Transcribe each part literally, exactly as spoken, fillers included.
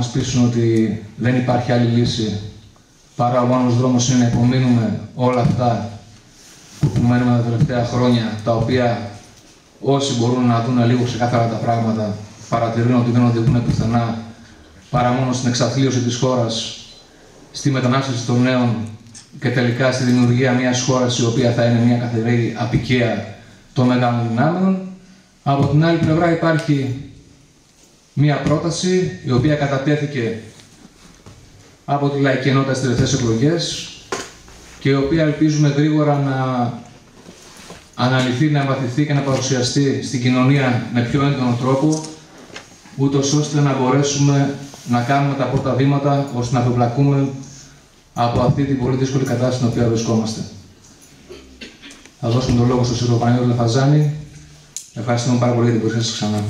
μας πείσουν ότι δεν υπάρχει άλλη λύση παρά ο μόνος δρόμος είναι να υπομείνουμε όλα αυτά που μένουμε τα τελευταία χρόνια, τα οποία όσοι μπορούν να δουν λίγο ξεκάθαρα τα πράγματα παρατηρούν ότι δεν οδηγούν πουθενά παρά μόνο στην εξαθλίωση της χώρας, στη μετανάστευση των νέων και τελικά στη δημιουργία μιας χώρας η οποία θα είναι μια καθαρή απικία των μεγάλων δυνάμεων. Από την άλλη πλευρά υπάρχει μια πρόταση η οποία κατατέθηκε από τη Λαϊκή Ενότητα στις τελευταίες εκλογές και η οποία ελπίζουμε γρήγορα να αναλυθεί, να εμβαθυνθεί και να παρουσιαστεί στην κοινωνία με πιο έντονο τρόπο, ούτως ώστε να μπορέσουμε να κάνουμε τα πρώτα βήματα ώστε να απεμπλακούμε από αυτή την πολύ δύσκολη κατάσταση στην οποία βρισκόμαστε. Θα δώσουμε τον λόγο στον Σύλλογο Παναγιώτη Λαφαζάνη. Ευχαριστούμε πάρα πολύ για την προσοχή σας ξανά.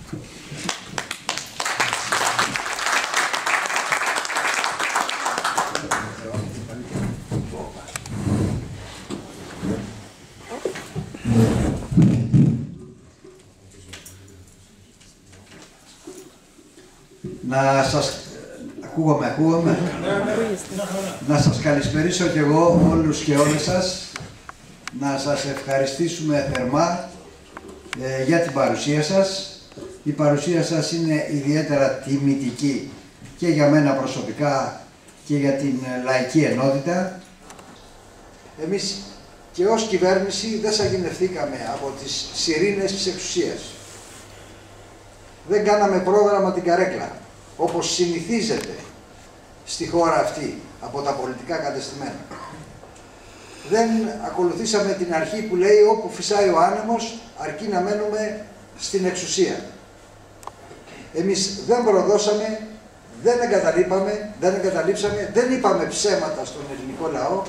Να σας... Ακούγομαι, ακούγομαι. Να σας καλησπερίσω και εγώ όλους και όλες σας. Να σας ευχαριστήσουμε θερμά ε, για την παρουσία σας. Η παρουσία σας είναι ιδιαίτερα τιμητική και για μένα προσωπικά και για την Λαϊκή Ενότητα. Εμείς και ως κυβέρνηση δεν σαγηνευθήκαμε από τις σιρήνες της εξουσίας. Δεν κάναμε πρόγραμμα την καρέκλα, όπως συνηθίζεται στη χώρα αυτή από τα πολιτικά κατεστημένα. Δεν ακολουθήσαμε την αρχή που λέει όπου φυσάει ο άνεμος αρκεί να μένουμε στην εξουσία. Εμείς δεν προδώσαμε, δεν εγκαταλείπαμε, δεν εγκαταλείψαμε, δεν είπαμε ψέματα στον ελληνικό λαό.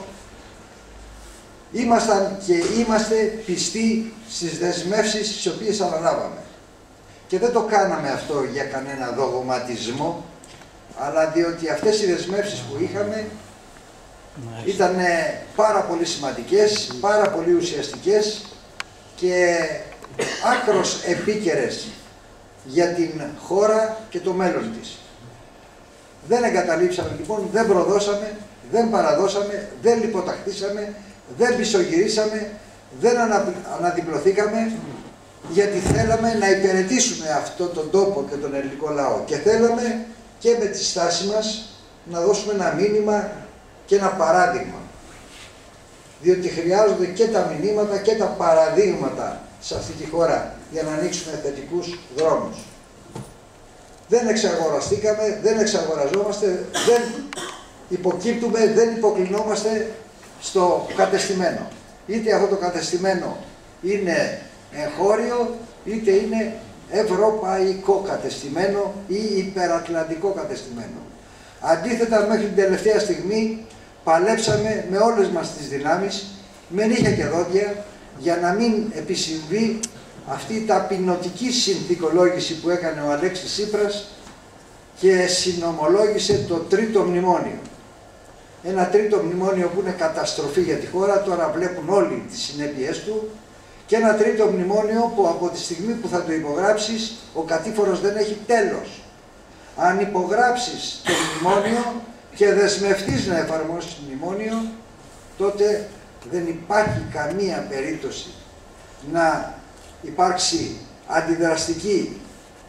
Ήμασταν και είμαστε πιστοί στις δεσμεύσεις τις οποίες αναλάβαμε. Και δεν το κάναμε αυτό για κανένα δογματισμό, αλλά διότι αυτές οι δεσμεύσεις που είχαμε ήταν πάρα πολύ σημαντικές, πάρα πολύ ουσιαστικές και άκρως επίκαιρες για την χώρα και το μέλλον της. Δεν εγκαταλείψαμε λοιπόν, δεν προδώσαμε, δεν παραδώσαμε, δεν λιποταχτήσαμε, δεν πισωγυρίσαμε, δεν ανα, αναδιπλωθήκαμε, γιατί θέλαμε να υπηρετήσουμε αυτόν τον τόπο και τον ελληνικό λαό και θέλαμε και με τη στάση μας να δώσουμε ένα μήνυμα και ένα παράδειγμα. Διότι χρειάζονται και τα μηνύματα και τα παραδείγματα σε αυτή τη χώρα για να ανοίξουμε θετικούς δρόμους. Δεν εξαγοραστήκαμε, δεν εξαγοραζόμαστε, δεν υποκύπτουμε, δεν υποκλεινόμαστε στο κατεστημένο. Είτε αυτό το κατεστημένο είναι εγχώριο, είτε είναι ευρωπαϊκό κατεστημένο ή υπερατλαντικό κατεστημένο. Αντίθετα, μέχρι την τελευταία στιγμή παλέψαμε με όλες μας τις δυνάμεις, με νύχια και δόντια, για να μην επισυμβεί αυτή η ταπεινωτική συνθηκολόγηση που έκανε ο Αλέξης Τσίπρας και συνομολόγησε το τρίτο μνημόνιο. Ένα τρίτο μνημόνιο που είναι καταστροφή για τη χώρα, τώρα βλέπουν όλοι τις συνέπειές του, και ένα τρίτο μνημόνιο που από τη στιγμή που θα το υπογράψεις, ο κατήφορος δεν έχει τέλος. Αν υπογράψεις το μνημόνιο και δεσμευτείς να εφαρμόσεις το μνημόνιο, τότε δεν υπάρχει καμία περίπτωση να υπάρξει αντιδραστική,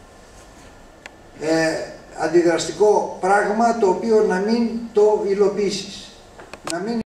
ε, αντιδραστικό πράγμα το οποίο να μην το υλοποιήσεις. Να μην